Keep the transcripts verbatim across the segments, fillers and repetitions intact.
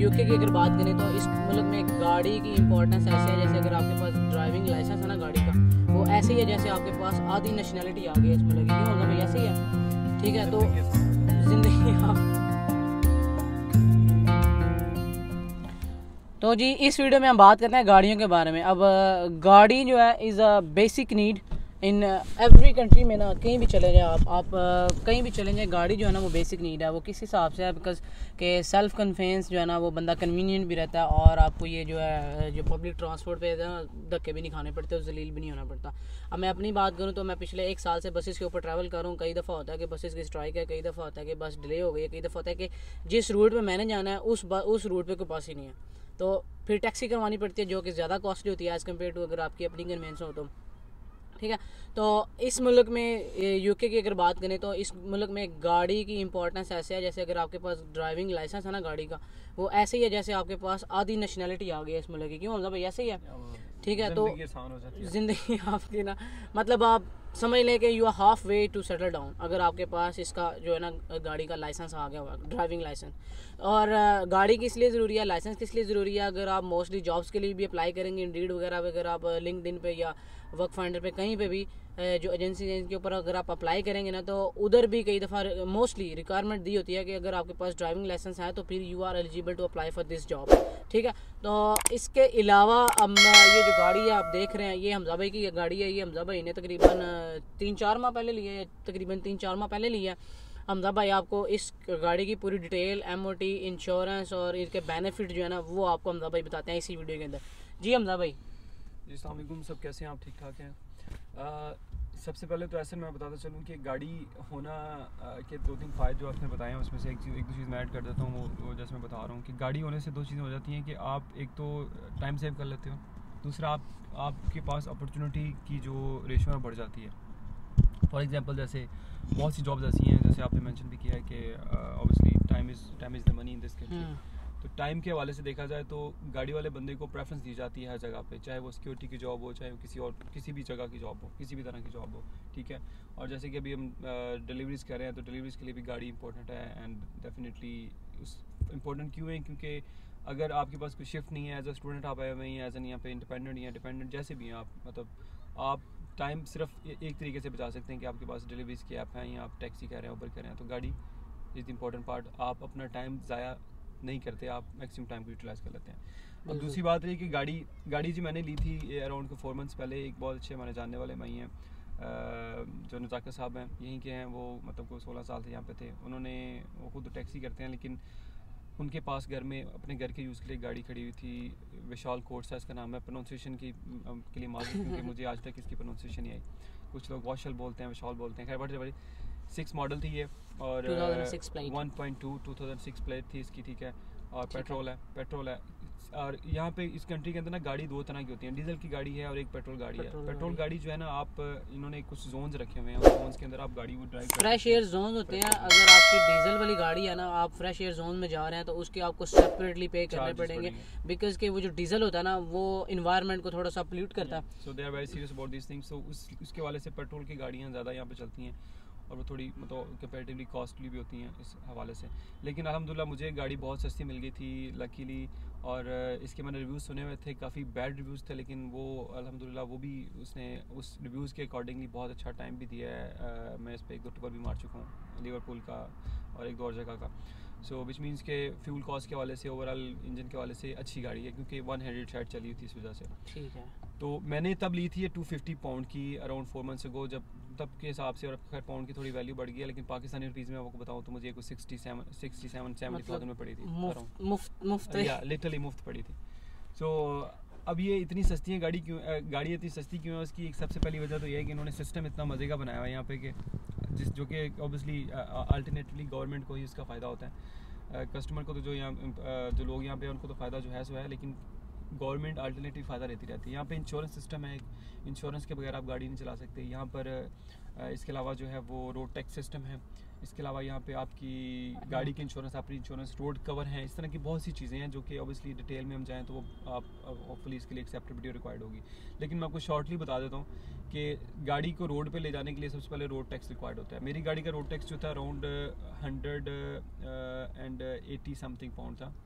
UK की अगर बात करें तो इस मुल्क में गाड़ी की इंपॉर्टेंस ऐसे है जैसे अगर आपके पास ड्राइविंग लाइसेंस है ना गाड़ी का, वो ऐसे ही है जैसे आपके पास आधी नेशनैलिटी आ गई है इस मुल्क की। क्यों होगा भाई, ऐसे ही है। ठीक है, तो जिंदगी आप तो जी इस वीडियो में हम बात करते हैं गाड़ियों के बारे में। अब गाड़ी जो है is a basic need in every country में ना, कहीं भी चले जाए आप आप कहीं भी चले जाए, गाड़ी जो है ना वो बेसिक नीड है। वो किस हिसाब से है, बिकॉज के सेल्फ कन्वेंस जो है ना वो बंदा कन्वीनियंट भी रहता है, और आपको ये जो है जो पब्लिक ट्रांसपोर्ट पे है ना धक्के भी नहीं खाने पड़ते, जलील भी नहीं होना पड़ता। अब मैं अपनी बात करूँ तो मैं पिछले एक साल से बसेस के ऊपर ट्रैवल कर रहा हूँ। कई दफ़ा होता है कि बसेस की स्ट्राइक है, कई दफ़ा होता है कि बस डिले हो गई है, कई दफ़ा होता है कि जिस रूट पर मैंने जाना है उस उस रूट पर कोई पास ही नहीं है, तो फिर टैक्सी करवानी पड़ती है जो कि ज़्यादा कॉस्टली होती है एज़ कम्पेयर टू अगर आपकी अपनी कन्वेंस हो तो। ठीक है, तो इस मुल्क में यूके की अगर बात करें तो इस मुल्क में गाड़ी की इंपॉर्टेंस ऐसे है जैसे अगर आपके पास ड्राइविंग लाइसेंस है ना गाड़ी का, वो ऐसे ही है जैसे आपके पास आधी नेशनैलिटी आ गई है इस मुल्क की। क्यों होगा भाई, ऐसे ही है। ठीक है, तो ज़िंदगी आपकी ना, मतलब आप समझ लें कि you are halfway to settle down अगर आपके पास इसका जो है ना गाड़ी का लाइसेंस आ गया हुआ, ड्राइविंग लाइसेंस। और गाड़ी किस लिए ज़रूरी है, लाइसेंस किस लिए ज़रूरी है, अगर आप मोस्टली जॉब्स के लिए भी अप्लाई करेंगे इंडीड वगैरह पे, अगर आप लिंक्डइन पे या वर्क फाइंडर पे कहीं पे भी जो एजेंसी है इनके ऊपर अगर आप अप्लाई करेंगे ना, तो उधर भी कई दफ़ा मोस्टली रिक्वायरमेंट दी होती है कि अगर आपके पास ड्राइविंग लाइसेंस है तो फिर you are eligible to apply for this job. ठीक है, तो इसके अलावा अब ये जो गाड़ी है आप देख रहे हैं, ये हमजा भाई की गाड़ी है। ये हमजा भाई ने तकरीबन तीन चार माह पहले ली है, तकरीबन तीन चार माह पहले ली है। हमजा भाई आपको इस गाड़ी की पूरी डिटेल, एमओटी, इंश्योरेंस और इसके बेनिफिट जो है ना वो आपको हमजा भाई बताते हैं इसी वीडियो के अंदर। जी हमजा भाई। जी अस्सलाम वालेकुम, सब कैसे हैं आप? ठीक ठाक हैं? आ, सबसे पहले तो ऐसे मैं बताता चलूँ कि गाड़ी होना आ, के दो तीन फ़ायदे जो आपने बताए हैं उसमें से एक चीज़ एक दो चीज़ मैं ऐड कर देता हूँ। वो, वो जैसे मैं बता रहा हूँ कि गाड़ी होने से दो चीज़ें हो जाती हैं कि आप एक तो टाइम सेव कर लेते हो, दूसरा आप आपके पास अपॉर्चुनिटी की जो रेशो है बढ़ जाती है। फॉर एग्जांपल जैसे बहुत सी जॉब्स ऐसी हैं जैसे आपने मेंशन भी किया है कि obviously time is time is the money in this country. तो टाइम के हवाले से देखा जाए तो गाड़ी वाले बंदे को प्रेफरेंस दी जाती है हर जगह पे, चाहे वो सिक्योरिटी की जॉब हो, चाहे वो किसी और किसी भी जगह की जॉब हो, किसी भी तरह की जॉब हो। ठीक है, और जैसे कि अभी हम डिलीवरीज़ कर रहे हैं तो डिलीवरीज़ के लिए भी गाड़ी इंपॉर्टेंट है। एंड डेफिनेटली उस इम्पोर्टेंट क्यों है, क्योंकि अगर आपके पास कोई शिफ्ट नहीं है, एज अ स्टूडेंट आप आए हुए हैं, एज एन यहाँ पे इंडिपेंडेंट या डिपेंडेंट जैसे भी हैं आप, मतलब आप टाइम सिर्फ एक तरीके से बचा सकते हैं कि आपके पास डिलीवरीज़ की ऐप है या आप टैक्सी कर रहे हैं, ऊबर कर रहे हैं, तो गाड़ी इज़ द इम्पॉर्टेंट पार्ट। आप अपना टाइम ज़ाया नहीं करते, आप मैक्सिमम टाइम को यूटिलाइज़ कर लेते हैं। अब दूसरी बात है कि गाड़ी गाड़ी जी मैंने ली थी अराउंड को फोर मंथ्स पहले। एक बहुत अच्छे हमारे जानने वाले भाई हैं जो नज़ाकत साहब हैं, यहीं के हैं वो, मतलब को सोलह साल से यहाँ पे थे। उन्होंने वो खुद टैक्सी करते हैं, लेकिन उनके पास घर में अपने घर के यूज़ के लिए गाड़ी खड़ी हुई थी। विशाल कोर्स है इसका नाम है। प्रोनाउंसिएशन की के लिए मालूम क्योंकि मुझे आज तक इसकी प्रोनाउंसिएशन नहीं आई। कुछ लोग वॉशल बोलते हैं, विशाल बोलते हैं, खैर बड़ी बड़ी सिक्स मॉडल थी ये, और one point two two thousand six plate थी इसकी। ठीक है, और पेट्रोल है पेट्रोल है और यहाँ पे इस कंट्री के अंदर ना गाड़ी दो तरह की होती है, डीजल की गाड़ी है और एक पेट्रोल गाड़ी है। पेट्रोल गाड़ी जो है ना, आप इन्होंने कुछ जोन्स रखे हुए हैं, उस जोन्स के अंदर आप गाड़ी वो ड्राइव फ्रेश एयर जोन होते हैं। अगर आपकी डीजल वाली गाड़ी है ना, आप फ्रेश एयर जोन में जा रहे हैं तो उसके आपको सेपरेटली पे करने पड़ेंगे, बिकॉज के वो जो डीजल होता है ना वो इन्वायरमेंट को थोड़ा सा पोल्यूट करता है। So they are very serious about this things. So उस उसके वाले से पेट्रोल की गाड़ियाँ ज़्यादा यहाँ पे चलती हैं और वो थोड़ी मतलब कंपैरेटिवली कॉस्टली भी होती हैं इस हवाले से। लेकिन अल्हम्दुलिल्लाह मुझे गाड़ी बहुत सस्ती मिल गई थी लकीली, और इसके मैंने रिव्यूज़ सुने हुए थे, काफ़ी बैड रिव्यूज़ थे, लेकिन वो अल्हम्दुलिल्लाह वो भी उसने उस रिव्यूज़ के अकॉर्डिंगली बहुत अच्छा टाइम भी दिया है। आ, मैं इस पर एक दो टूर भी मार चुका हूँ, लिवरपूल का और एक दो और जगह का। सो विच मीन्स के फ्यूल कॉस्ट के हवाले से, ओवरऑल इंजन के हवाले से अच्छी गाड़ी है, क्योंकि वन हंड्रेड शायद चली हुई थी इस वजह से। ठीक है, तो मैंने तब ली थी ये टू फिफ्टी पाउंड की अराउंड फोर मंथ्स अगो, जब तब के हिसाब से, और खैर पाउंड की थोड़ी वैल्यू बढ़ गई है, लेकिन पाकिस्तानी रुपीज़ में आपको बताऊँ तो मुझे कुछ sixty seven sixty seven seventy thousand में पड़ी थी, मुफ्त मुफ्त या लिटरली मुफ्त पड़ी थी। सो अब ये इतनी सस्ती है गाड़ी क्यों, गाड़ी इतनी सस्ती क्यों है? उसकी एक सबसे पहली वजह तो ये है कि इन्होंने सिस्टम इतना मज़े का बनाया हुआ है यहाँ पे कि जिस जो कि ऑब्वियसली अल्टरनेटली गवर्नमेंट को ही इसका फ़ायदा होता है। कस्टमर को तो जो यहाँ जो लोग यहाँ पे उनको तो फ़ायदा जो है सो है, लेकिन गवर्नमेंट अल्टरनेटिव फ़ायदा लेती रहती है। यहाँ पे इंश्योरेंस सिस्टम है, इंश्योरेंस के बगैर आप गाड़ी नहीं चला सकते यहाँ पर। इसके अलावा जो है वो रोड टैक्स सिस्टम है। इसके अलावा यहाँ पे आपकी गाड़ी की इंश्योरेंस, आपकी इंश्योरेंस, रोड कवर है, इस तरह की बहुत सी चीज़ें हैं जो कि ऑब्वियसली डिटेल में हम जाएँ तो वो आप होपफुली इसके लिए एक्सेप्टेबिलिटी रिक्वायर्ड होगी। लेकिन मैं आपको शॉर्टली बता देता हूँ कि गाड़ी को रोड पे ले जाने के लिए सबसे पहले रोड टैक्स रिक्वायर्ड होता है। मेरी गाड़ी का रोड टैक्स जो था around hundred and eighty something pound था,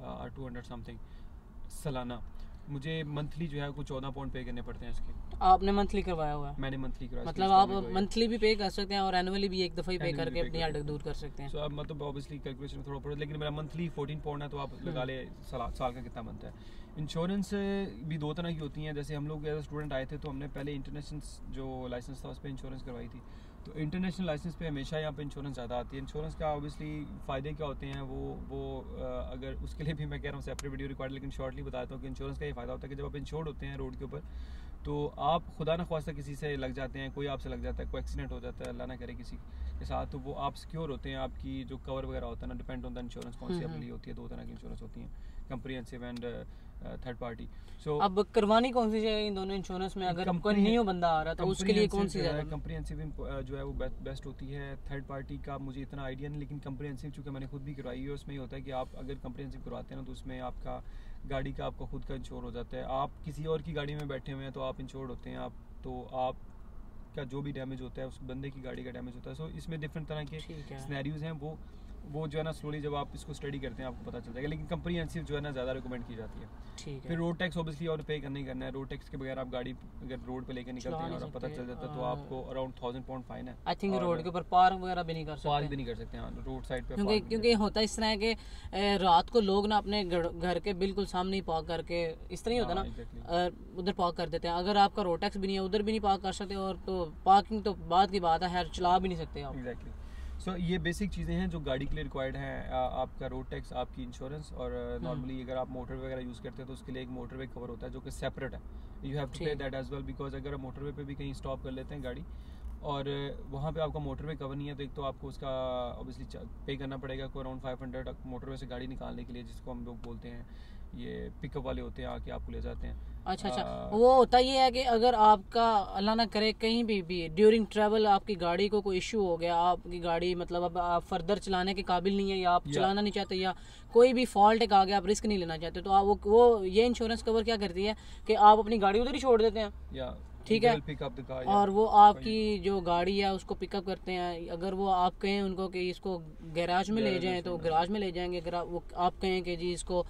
टू हंड्रेड समथिंग सालाना। मुझे मंथली जो है कुछ चौदह पाउंड पे करने पड़ते हैं इसके। आपने मंथली करवाया हुआ है? मैंने मंथली करवाया। मतलब आप मंथली भी पे कर सकते हैं और एनुअली भी एक दफ़ा ही पे करके अपनी हेडेक दूर कर सकते हैं। सो अब मतलब ऑब्वियसली कैलकुलेशन में थोड़ा पड़ा, लेकिन मेरा मंथली फोर्टीन पाउंड है, तो आप लगा ले साल साल का कितना बनता है। इंश्योरेंस भी दो तरह की होती हैं। जैसे हम लोग एज स्टूडेंट आए थे तो हमने पहले इंटरनेशनल जो लाइसेंस था उस पर इंश्योरेंस करवाई थी। तो इंटरनेशनल लाइसेंस पे हमेशा यहाँ पे इंश्योरेंस ज़्यादा आती है। इंश्योरेंस का ऑब्वियसली फ़ायदे क्या होते हैं वो वो अगर उसके लिए भी मैं कह रहा हूँ सेपरेट वीडियो रिकॉर्ड, लेकिन शॉर्टली बताता हूँ कि इंश्योरेंस का ये फ़ायदा होता है कि जब आप इंश्योर्ड होते हैं रोड के ऊपर, तो आप खुदा न ख्वास्ता किसी से लग जाते हैं, कोई आपसे लग जाता है, कोई एक्सीडेंट हो जाता है, अल्लाह ना करे किसी के साथ, तो वो आप सिक्योर होते हैं। आपकी जो कवर वगैरह होता है ना, डिपेंड ऑन द इंश्योरेंस कौन सी आपके लिए होती है। दो तरह की इंश्योरेंस होती हैं, comprehensive and third party. So अब करवानी कौन सी चाहिए इन दोनों इंश्योरेंस में? अगर कोई न्यू बंदा आ रहा है तो उसके लिए कौन सी ज़्यादा? कंप्रिहेंसिव जो है वो बेस्ट होती है। थर्ड पार्टी का मुझे इतना आइडिया नहीं, लेकिन कंप्रिहेंसिव चूँकि मैंने खुद भी करवाई है, उसमें ये होता है कि आप अगर कंप्रिहेंसिव करवाते हैं ना तो उसमें आपका गाड़ी का आपका खुद का इंश्योर हो जाता है। आप किसी और की गाड़ी में बैठे हुए हैं तो आप इंश्योर्ड होते हैं, आप तो आप का जो भी डैमेज होता है उस बंदे की गाड़ी का डैमेज होता है। सो इसमें डिफरेंट तरह के सिनेरियोज हैं, वो वो जो है ना स्लोली जब आप इसको स्टडी करते हैं आपको पता चल जाएगा, लेकिन कंप्रिहेंसिव जो है ना ज़्यादा रिकमेंड की जाती है। ठीक है। फिर रोड टैक्स ऑब्वियसली और पे करना ही करना है। रोड टैक्स के बगैर आप गाड़ी अगर रोड पे लेकर निकलते हैं और पता चल जाता है तो आपको अराउंड थाउजेंड पाउंड फाइन है। आई थिंक रोड के ऊपर पार्क वगैरह भी नहीं कर सकते। पार्क भी नहीं कर सकते, हाँ रोड साइड पे। क्योंकि क्योंकि होता इस तरह है कि रात को लोग ना अपने घर के बिल्कुल सामने ही पार्क करके, इस तरह ही होता ना, उधर पार्क कर देते हैं। अगर आपका रोड टैक्स भी नहीं है उधर भी नहीं पार्क कर सकते, और तो पार्किंग तो बात की बात है, चला भी नहीं सकते आप। एग्जैक्टली। सो so, ये बेसिक चीज़ें हैं जो गाड़ी के लिए रिक्वायर्ड हैं। आपका रोड टैक्स, आपकी इंश्योरेंस, और नॉर्मली अगर आप मोटर वगैरह यूज़ करते हैं तो उसके लिए एक मोटरवे कवर होता है जो कि सेपरेट है। You have to pay that as well, because अगर आप मोटरवे पे भी कहीं स्टॉप कर लेते हैं गाड़ी और वहाँ पे आपका मोटरवे कवर नहीं है तो एक तो आपको उसका ऑब्वियसली पे करना पड़ेगा कोई अराउंड फाइव हंड्रेड मोटरवे से गाड़ी निकालने के लिए, जिसको हम लोग बोलते हैं ये पिकअप वाले होते हैं, आके आपको ले जाते हैं। अच्छा अच्छा आ, वो होता ये है कि अगर आपका अल्लाह ना करे कहीं भी भी ड्यूरिंग ट्रैवल आपकी गाड़ी को कोई इशू हो गया, आपकी गाड़ी मतलब अब आप फर्दर चलाने के काबिल नहीं है या आप चलाना नहीं चाहते या कोई भी फॉल्ट एक आ गया, आप रिस्क नहीं लेना चाहते, तो आप वो वो ये इंश्योरेंस कवर क्या करती है कि आप अपनी गाड़ी उधर ही छोड़ देते हैं, ठीक है, और वो आपकी जो गाड़ी है उसको पिकअप करते हैं। अगर वो आप कहें उनको कि इसको गैराज में ले जाएं तो गैराज में ले जाएंगे, अगर आप वो आप कहें कि जी इसको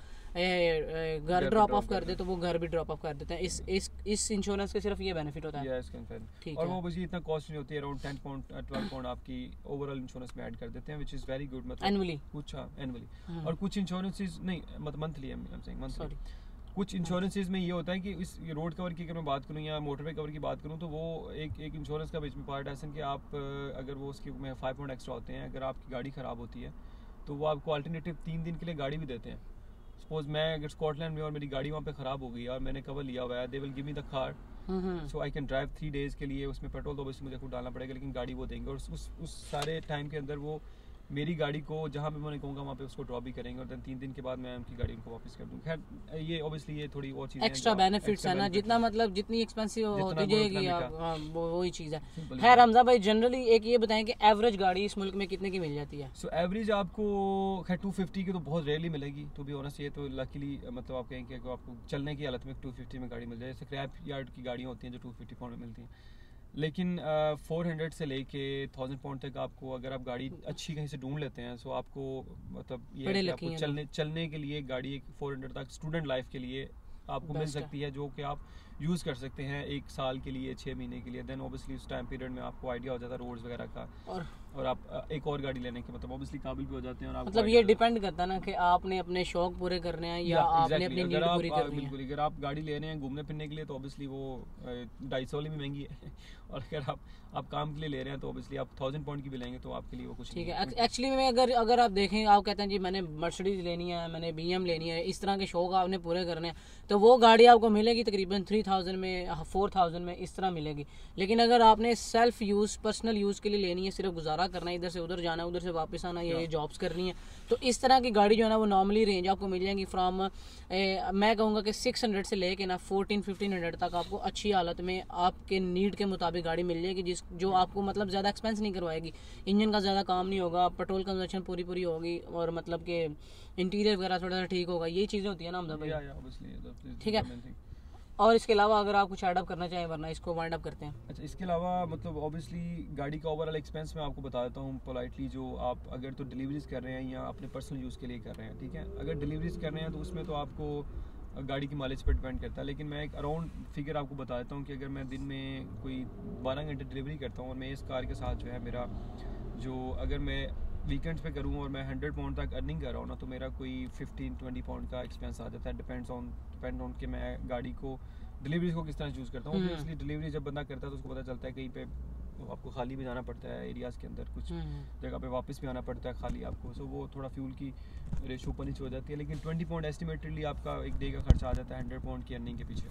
घर ड्रॉप ऑफ कर दे तो वो घर भी ड्रॉप ऑफ कर देते हैं। इस इस इस इंश्योरेंस के सिर्फ ये बेनिफिट होता है। ठीक और है। वो बस इतना कॉस्ट नहीं होती है, around ten pound twelve pound आपकी ओवरऑल इंश्योरेंस में ऐड कर देते हैं, व्हिच इज वेरी गुड। मतलब एनुअली कुछ एनुअली और कुछ इंश्योरेंसेस नहीं, मतलब monthly I am saying monthly. कुछ इंश्योरेंसेज में ये होता है कि इस रोड कवर की अगर मैं बात करूँ या मोटरवे कवर की बात करूँ तो वो एक एक इंश्योरेंस का बीच में पार्ट है कि आप अगर वो उसके में फाइव पाउंड एक्स्ट्रा होते हैं, अगर आपकी गाड़ी ख़राब होती है तो वो आपको अल्टरनेटिव तीन दिन के लिए गाड़ी भी देते हैं। सपोज मैं अगर स्कॉटलैंड में और मेरी गाड़ी वहाँ पे ख़राब हो गई और मैंने कवर लिया हुआ है, they will give me the car, so I can drive three days के लिए। उसमें पेट्रोल तो ऑब्वियसली मुझे खुद डालना पड़ेगा, लेकिन गाड़ी वो देंगे और उस उस सारे टाइम के अंदर वो मेरी गाड़ी को जहाँ पे मैं कहूँगा वहाँ पे उसको ड्रॉप भी करेंगे और दिन तीन दिन के बाद मैं उनकी गाड़ी उनको वापस कर दूँगा। खैर ये ऑब्वियसली ये थोड़ी और चीज़ एक्स्ट्रा बेनिफिट्स है ना, जितना मतलब जितनी एक्सपेंसिव होती जाएगी वो वही चीज़ है। खैर हमजा भाई जनरली एक ये बताएं कि एवरेज गाड़ी इस मुल्क में कितने की मिल जाती है? सो एवरेज आपको खैर टू फिफ्टी की तो बहुत रेयरली मिलेगी, तो भी ऑनेस्ट ये तो लकीली मतलब आप कहेंगे कि आपको चलने की हालत में टू फिफ्टी में गाड़ी मिल जाए। जैसे क्रैप यार्ड की गाड़ियाँ होती हैं जो टू फिफ्टी पाउंड में मिलती हैं, लेकिन फोर हंड्रेड से लेके थाउजेंड पाउंड तक आपको अगर आप गाड़ी अच्छी कहीं से ढूंढ लेते हैं, सो आपको मतलब ये है कि आपको चलने चलने के लिए गाड़ी एक फोर हंड्रेड तक स्टूडेंट लाइफ के लिए आपको मिल सकती है, जो कि आप यूज़ कर सकते हैं एक साल के लिए, छः महीने के लिए। देन ऑब्वियसली उस टाइम पीरियड में आपको आइडिया हो जाता है रोड्स वगैरह का, और और आप एक और गाड़ी लेने के मतलब ऑब्वियसली काबिल भी हो जाते हैं। और मतलब ये डिपेंड करता है ना कि आपने अपने शौक पूरे करने हैं या आपने अपनी नीड पूरी करनी है। बिल्कुल, अगर आप गाड़ी ले रहे हैं घूमने फिरने के लिए तो ऑब्वियसली वो ढाई सौ वाली भी महंगी है, और अगर आप आप काम के लिए ले रहे हैं तो ऑब्वियसली आप थाउजेंड पाउंड की भी लेंगे तो आपके लिए वो कुछ ठीक है। एक्चुअली में अगर अगर आप देखें, आप कहते हैं जी मैंने मर्सिडीज लेनी है, मैंने बी एम लेनी है, इस तरह के शौक आपने पूरे करने हैं, तो वो गाड़ी आपको मिलेगी तकरीबन थ्री थाउजेंड में, फोर थाउजेंड में, इस तरह मिलेगी। लेकिन अगर आपने सेल्फ यूज़ पर्सनल यूज़ के लिए लेनी है, सिर्फ गुजारा करना है, इधर से उधर जाना है, उधर से वापस आना, ये जॉब्स करनी है, तो इस तरह की गाड़ी जो है ना वो नॉर्मली रेंज आपको मिल जाएंगी फ्रॉम मैं कहूँगा कि सिक्स हंड्रेड से लेके ना फोर्टीन फिफ्टीन हंड्रेड तक आपको अच्छी हालत में आपके नीड के मुताबिक गाड़ी मिल जाएगी, जिस जो आपको मतलब ज़्यादा एक्सपेंस नहीं करवाएगी, इंजन का ज़्यादा काम नहीं होगा, पेट्रोल कंजप्शन पूरी पूरी होगी, और मतलब कि इंटीरियर वगैरह थोड़ा सा ठीक होगा। ये चीज़ें होती है ना हमदा भाई, ठीक है। और इसके अलावा अगर आप कुछ एडअप करना चाहें, वरना इसको वाइंड अप करते हैं। अच्छा, इसके अलावा मतलब ऑब्वियसली गाड़ी का ओवरऑल एक्सपेंस मैं आपको बता देता हूँ पोलाइटली। जो आप अगर तो डिलीवरीज कर रहे हैं या अपने पर्सनल यूज़ के लिए कर रहे हैं, ठीक है, अगर डिलीवरीज कर रहे हैं तो उसमें तो आपको गाड़ी की माइलेज पर डिपेंड करता है। लेकिन मैं एक अराउंड फिगर आपको बता देता हूँ कि अगर मैं दिन में कोई बारह घंटे डिलीवरी करता हूँ और मैं इस कार के साथ जो है मेरा जो अगर मैं वीकेंड्स पे करूँ और मैं हंड्रेड पाउंड तक अर्निंग कर रहा हूँ ना, तो मेरा कोई फिफ्टीन ट्वेंटी पाउंड का एक्सपेंस आ जाता है। डिपेंड्स ऑन डिपेंड ऑन कि मैं गाड़ी को डिलीवरी को किस तरह चूज़ करता हूँ। इसलिए डिलीवरी जब बंदा करता है तो उसको पता चलता है कहीं पे आपको खाली भी जाना पड़ता है एरियाज़ के अंदर, कुछ जगह पे वापस भी आना पड़ता है खाली आपको, सो वो थोड़ा फ्यूल की रेशो ऊपर नीचे हो जाती है। लेकिन ट्वेंटी पाउंड एस्टिमेटेडली आपका एक डे का खर्चा आ जाता है हंड्रेड पाउंड की अर्निंग के पीछे।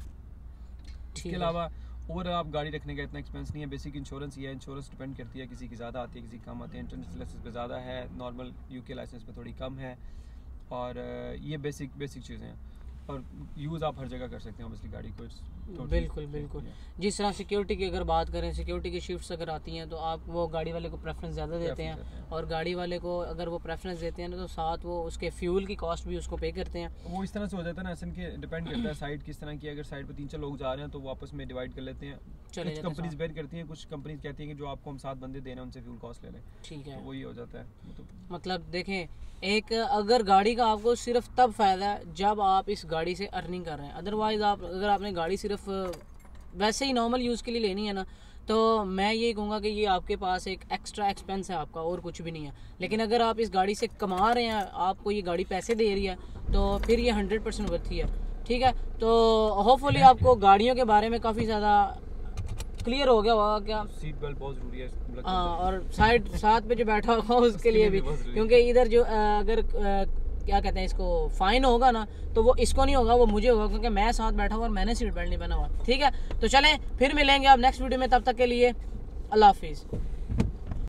इसके अलावा और आप गाड़ी रखने का इतना एक्सपेंस नहीं है। बेसिक इंश्योरेंस ही है, इंश्योरेंस डिपेंड करती है, किसी की ज़्यादा आती है किसी की कम आती है। इंटरनेशनल लाइसेंस पे ज़्यादा है, नॉर्मल यूके लाइसेंस पे थोड़ी कम है। और ये बेसिक बेसिक चीज़ें हैं और यूज़ आप हर जगह कर सकते हैं ऑब्वियसली गाड़ी को। बिल्कुल बिल्कुल। जिस तरह सिक्योरिटी की अगर बात करें, सिक्योरिटी की शिफ्ट्स अगर आती हैं तो आप वो गाड़ी वाले को प्रेफरेंस ज़्यादा देते हैं, और गाड़ी वाले को अगर वो प्रेफरेंस देते हैं ना तो साथ वो उसके फ्यूल की कॉस्ट भी उसको पे करते हैं। वो इस तरह से हो जाता है ना, असल के डिपेंड करता है साइड किस तरह की। अगर साइड पे तीन चार लोग जा रहे हैं तो वो आपस में डिवाइड कर लेते हैं। कुछ कंपनीज बेयर करती हैं, कुछ कंपनीज कहती हैं कि जो आपको हम सात बंदे दे रहे हैं उनसे फ्यूल कॉस्ट ले लें, ठीक है, तो वही हो जाता है। मतलब देखें, एक अगर गाड़ी का आपको सिर्फ तब फ़ायदा है जब आप इस गाड़ी से अर्निंग कर रहे हैं। अदरवाइज़ आप अगर आपने गाड़ी सिर्फ वैसे ही नॉर्मल यूज़ के लिए लेनी है ना, तो मैं ये कहूँगा कि ये आपके पास एक एक्स्ट्रा एक्सपेंस है आपका, और कुछ भी नहीं है। लेकिन अगर आप इस गाड़ी से कमा रहे हैं, आपको ये गाड़ी पैसे दे रही है, तो फिर ये हंड्रेड परसेंट वर्थ ही है, ठीक है। तो होपफुली आपको गाड़ियों के बारे में काफ़ी ज़्यादा क्लियर हो गया होगा क्या। सीट बेल्ट बहुत ज़रूरी है। हाँ, और साइड साथ पे जो बैठा होगा उसके लिए भी, क्योंकि इधर जो अगर क्या कहते हैं इसको फाइन होगा ना, तो वो इसको नहीं होगा, वो मुझे होगा, क्योंकि मैं साथ बैठा हुआ और मैंने सीट बेल्ट नहीं पहना हुआ, ठीक है। तो चलें फिर मिलेंगे आप नेक्स्ट वीडियो में, तब तक के लिए अल्लाह हाफिज़।